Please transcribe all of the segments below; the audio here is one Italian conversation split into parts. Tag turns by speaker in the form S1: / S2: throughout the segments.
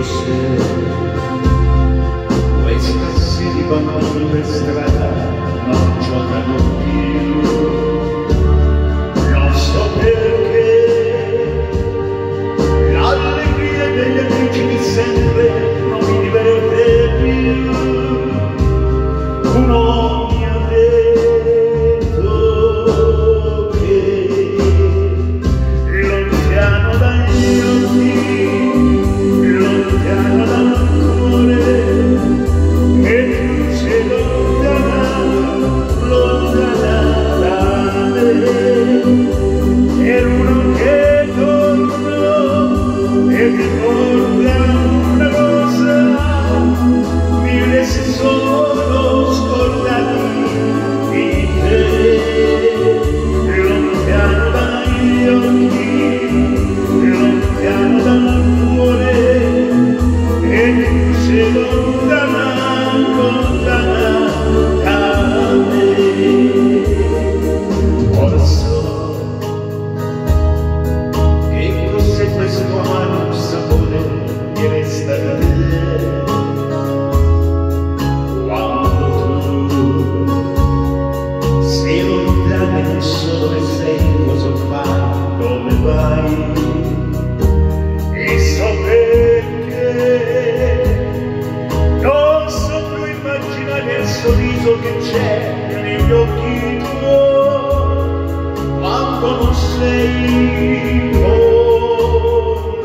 S1: cos'è questa sera quando per strada non giocano più, non so perché l'allegria degli amici di sempre non mi diverte più. Uno mi ha detto che lontano dagli occhi, lontano dal cuore, e tu sei lontana da me. È uno che torno e mi porta una cosa, mi resti solo scordati di te. Lontano dagli occhi, lontano dal cuore, e tu sei lontana, lontana da me. Ora so che cos'è questo amaro sapore che resta da te. Quando tu sei lontana e non so dove sei, cosa fai, dove vai, e so perché non so più immaginare il sorriso che c'è negli occhi tuoi quando non sei con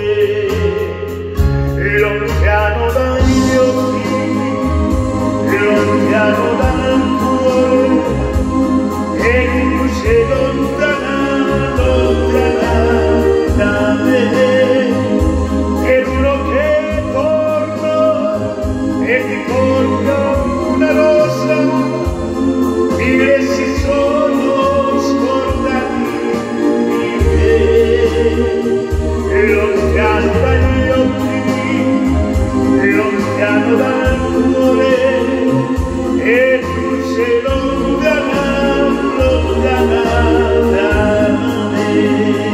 S1: me. Lontano dagli occhi, lontano dal cuore, e tu sei lontana, lontana da me. È uno che torno e ti porta una rosa, mi resti solo scordati di te. Lontano dagli occhi, lontano dal cuore, e tu sei lontana, lontana da me.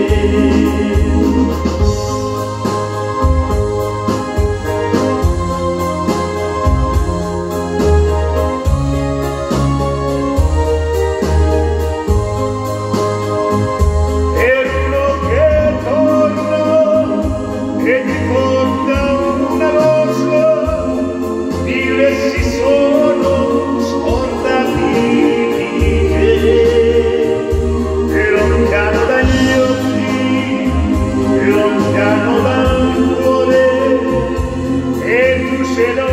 S1: E mi porta una rosa, mi resti solo scordati di te. Lontano dagli occhi, lontano dal cuore, e tu sei